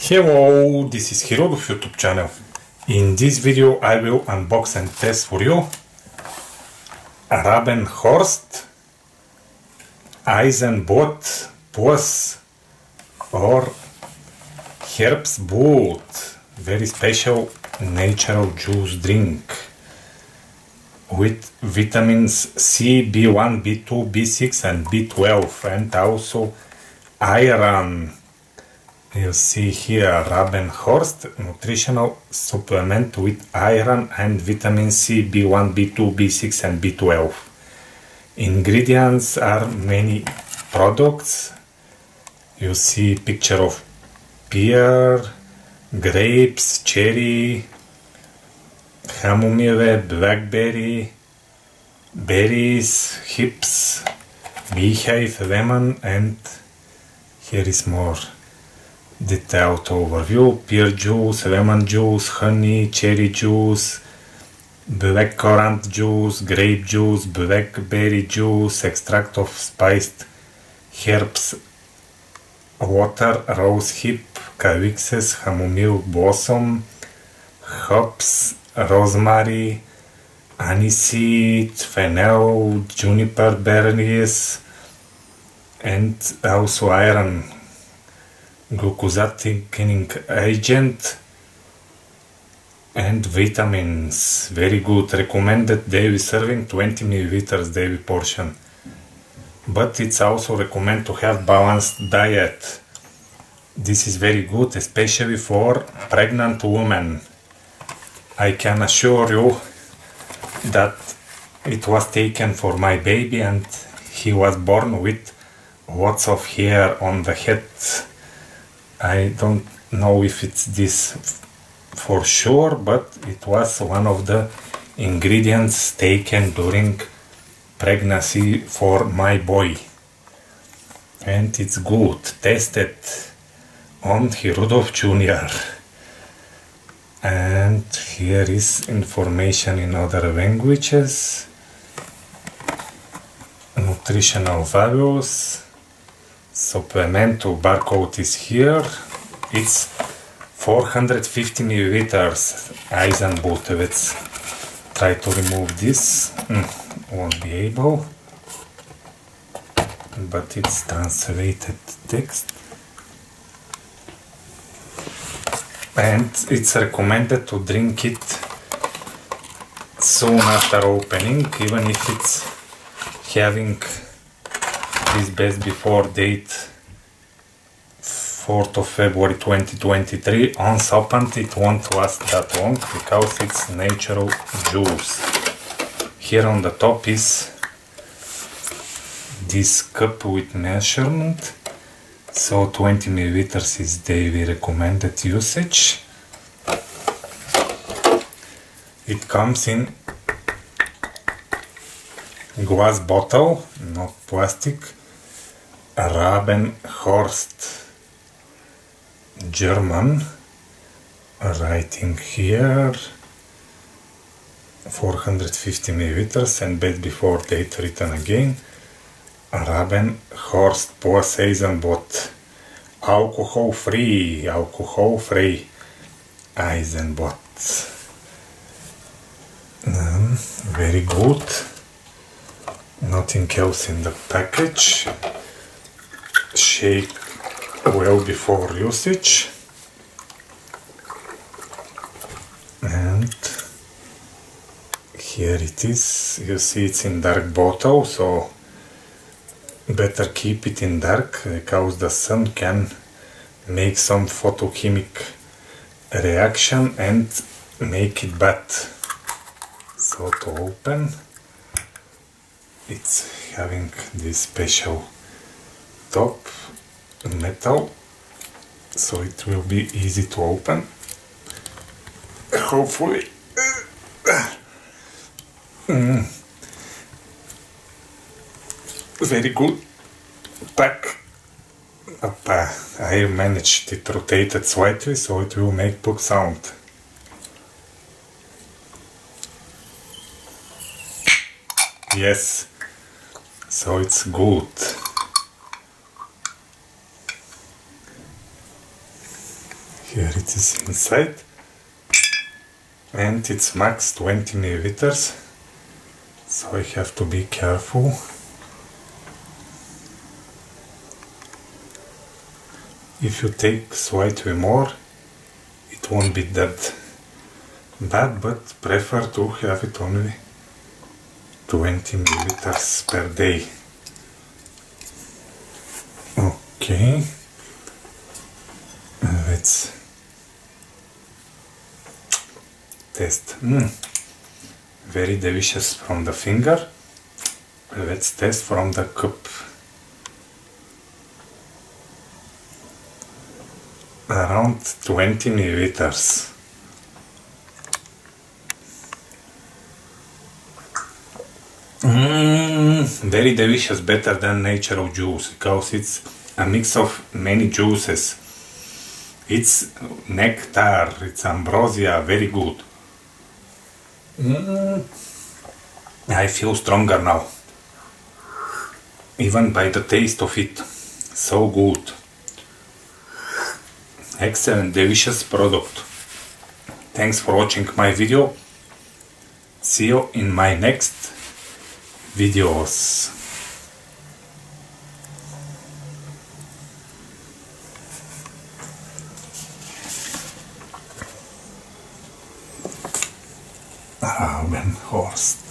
Hello, this is Hirodov YouTube channel. In this video I will unbox and test for you Rabenhorst Eisenblut Plus or Herbstblut, very special natural juice drink with vitamins C, B1, B2, B6 and B12 and also iron. You see here Rabenhorst nutritional supplement with iron and vitamin C, B1, B2, B6 and B12. Ingredients are many products. You see picture of pear, grapes, cherry, chamomile, blackberry, berries, hips, beehive, lemon, and here is more detailed overview: pear juice, lemon juice, honey, cherry juice, blackcurrant juice, grape juice, blackberry juice, extract of spiced herbs, water, rose hip, cavixes, chamomile blossom, hops, rosemary, aniseed, fennel, juniper berries, and also iron, glucosatic agent and vitamins. Very good. Recommended daily serving 20 milliliters daily portion. But it's also recommended to have balanced diet. This is very good, especially for pregnant women. I can assure you that it was taken for my baby and he was born with lots of hair on the head. I don't know if it's this for sure, but it was one of the ingredients taken during pregnancy for my boy. And it's good. Tested on Hirodov Jr. And here is information in other languages. Nutritional values. Supplemental barcode is here. It's 450 milliliters Eisenblut. Let's try to remove this. Won't be able, but it's translated text. And it's recommended to drink it soon after opening, even if it's having this best before date 4th of February 2023. Unopened, it won't last that long because it's natural juice. Here on the top is this cup with measurement. So 20 milliliters is daily recommended usage. It comes in glass bottle, not plastic. Rabenhorst, German, writing here 450 milliliters and best before date written again. Rabenhorst Plus Eisenblut, alcohol free Eisenblut. Very good. Nothing else in the package. Shake well before usage. And here it is. You see it's in dark bottle, so better keep it in dark because the sun can make some photochemic reaction and make it bad. So to open, it's having this special top metal, so it will be easy to open, hopefully. Very good pack. I managed it rotated slightly so it will make book sound. Yes, so it's good. Here it is inside, and it's max 20 milliliters, so I have to be careful. If you take slightly more, it won't be that bad, but prefer to have it only 20 milliliters per day. Okay, let's test. Very delicious from the finger. Let's test from the cup. Around 20 milliliters. Very delicious, better than natural juice, because it's a mix of many juices. It's nectar, it's ambrosia, very good. I feel stronger now, even by the taste of it. So good. Excellent, delicious product. Thanks for watching my video. See you in my next videos. Rabenhorst.